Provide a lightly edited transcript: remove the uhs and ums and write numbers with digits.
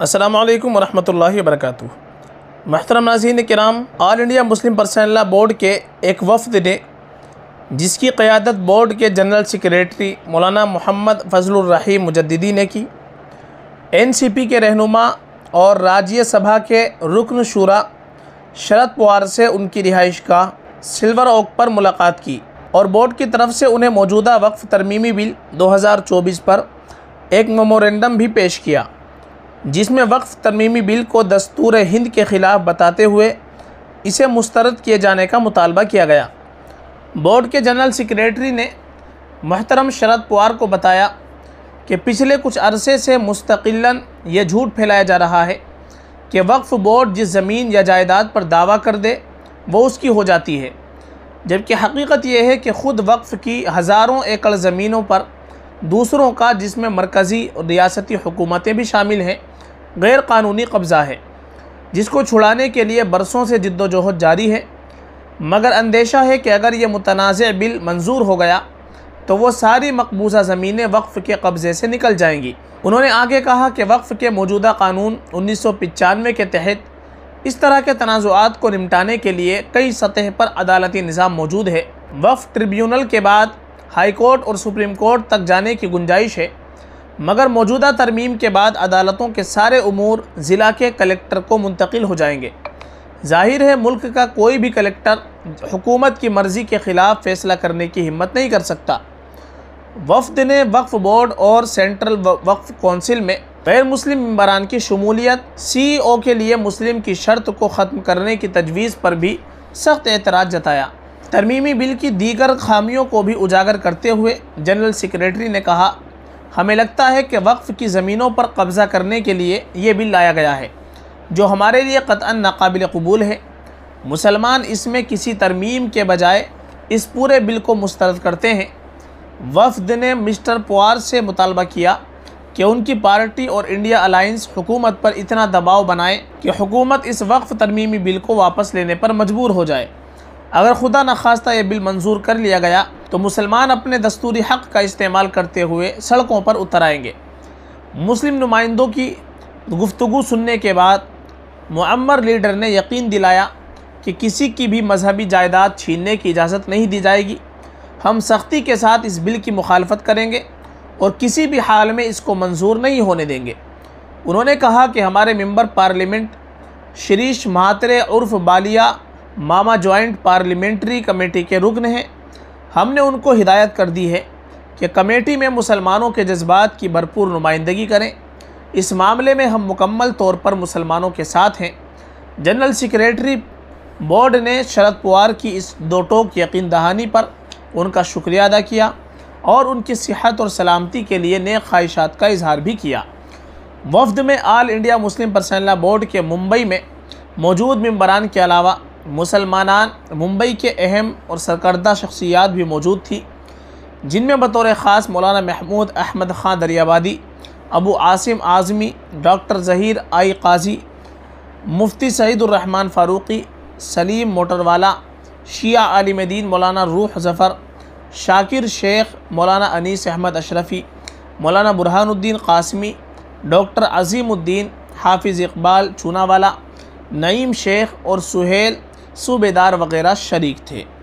अस्सलामु अलैकुम वरहमतुल्लाहि वबरकातुहू। मुहतरम नाज़रीन किराम, All India Muslim Personal Law Board के एक वफ़द ने, जिसकी क़यादत बोर्ड के जनरल सेक्रेटरी मौलाना मोहम्मद फजलुर रहीम मुजद्दिदी ने की, NCP के रहनुमा और राज्य सभा के रुकन शुरा शरद पवार से उनकी रिहाइशगाह सिल्वर ओक पर मुलाकात की और बोर्ड की तरफ से उन्हें मौजूदा वक्फ़ तरमीमी बिल 2024 पर एक मेमोरेंडम भी पेश किया, जिसमें वक्फ़ तरमीमी बिल को दस्तूर हिंद के ख़िलाफ़ बताते हुए इसे मुस्तरद किए जाने का मुतालबा किया गया। बोर्ड के जनरल सेक्रेटरी ने मोहतरम शरद पवार को बताया कि पिछले कुछ अरसे से मुस्तकिलन ये झूठ फैलाया जा रहा है कि वक्फ़ बोर्ड जिस ज़मीन या जायदाद पर दावा कर दे वो उसकी हो जाती है, जबकि हकीकत यह है कि ख़ुद वक्फ़ की हज़ारों एकड़ ज़मीनों पर दूसरों का, जिसमें मरकज़ी और रियासती हुकूमतें भी शामिल हैं, गैर कानूनी कब्ज़ा है, जिसको छुड़ाने के लिए बरसों से जिद्दोजहद जारी है। मगर अंदेशा है कि अगर ये मुतनाज़ बिल मंजूर हो गया तो वो सारी मकबूजा ज़मीनें वक्फ़ के कब्ज़े से निकल जाएंगी। उन्होंने आगे कहा कि वक्फ़ के मौजूदा कानून 1995 के तहत इस तरह के तनाज़ुआत को निपटाने के लिए कई सतह पर अदालती निज़ाम मौजूद है। वक्फ़ ट्रिब्यूनल के बाद हाई कोर्ट और सुप्रीम कोर्ट तक जाने की गुंजाइश है, मगर मौजूदा तरमीम के बाद अदालतों के सारे उमूर ज़िला के कलेक्टर को मुंतकिल हो जाएंगे। ज़ाहिर है मुल्क का कोई भी कलेक्टर हुकूमत की मर्ज़ी के ख़िलाफ़ फ़ैसला करने की हिम्मत नहीं कर सकता। वफ़द ने वक्फ़ बोर्ड और सेंट्रल वक्फ़ कौंसिल में गैर मुस्लिम मेंबरान की शमूलियत, CEO के लिए मुस्लिम की शर्त को ख़त्म करने की तजवीज़ पर भी सख्त एतराज़ जताया। तरमीमी बिल की दीगर खामियों को भी उजागर करते हुए जनरल सेक्रेटरी ने कहा, हमें लगता है कि वक्फ़ की ज़मीनों पर कब्ज़ा करने के लिए ये बिल लाया गया है, जो हमारे लिए क़तअन नाकाबिल कबूल है। मुसलमान इसमें किसी तरमीम के बजाय इस पूरे बिल को मुस्तरद करते हैं। वफ़द ने मिस्टर पवार से मुतालबा किया कि उनकी पार्टी और इंडिया अलायंस हुकूमत पर इतना दबाव बनाए कि हुकूमत इस वक्फ़ तरमीमी बिल को वापस लेने पर मजबूर हो जाए। अगर खुदा न खास्ता ये बिल मंजूर कर लिया गया तो मुसलमान अपने दस्तूरी हक़ का इस्तेमाल करते हुए सड़कों पर उतर आएंगे। मुस्लिम नुमाइंदों की गुफ्तगू सुनने के बाद मुअम्मर लीडर ने यकीन दिलाया कि किसी की भी मजहबी जायदाद छीनने की इजाज़त नहीं दी जाएगी। हम सख्ती के साथ इस बिल की मुखालफत करेंगे और किसी भी हाल में इसको मंजूर नहीं होने देंगे। उन्होंने कहा कि हमारे मेंबर पार्लियामेंट शिरीष महात्रे उर्फ बालिया मामा जॉइंट पार्लियामेंट्री कमेटी के रुकन हैं। हमने उनको हिदायत कर दी है कि कमेटी में मुसलमानों के जज्बात की भरपूर नुमाइंदगी करें। इस मामले में हम मुकम्मल तौर पर मुसलमानों के साथ हैं। जनरल सेक्रेटरी बोर्ड ने शरद पवार की इस दो टोक यकीन दहानी पर उनका शुक्रिया अदा किया और उनकी सेहत और सलामती के लिए नेक ख्वाहिशात का इजहार भी किया। वफ़द में All India Muslim Personal Law Board के मुंबई में मौजूद मेंबरान के अलावा मुंबई के अहम और सरकर्दा शख्सियात भी मौजूद थी, जिनमें बतौर ख़ास मौलाना महमूद अहमद ख़ान दरियाबादी, अबू आसिम आज़मी, डॉक्टर ज़हीर आई काजी, मुफ्ती सईदुर्रहमान फ़ारूक़ी, सलीम मोटरवाला, शिया आलिम दीन मौलाना रूह ज़फ़र, शाकिर शेख, मौलाना अनीस अहमद अशरफ़ी, मौलाना बुरहानुद्दीन क़ासमी, डॉक्टर अज़ीमुद्दीन, हाफिज़ इकबाल चूनावाला, नईम शेख और सुहेल सूबेदार वग़ैरह शरीक थे।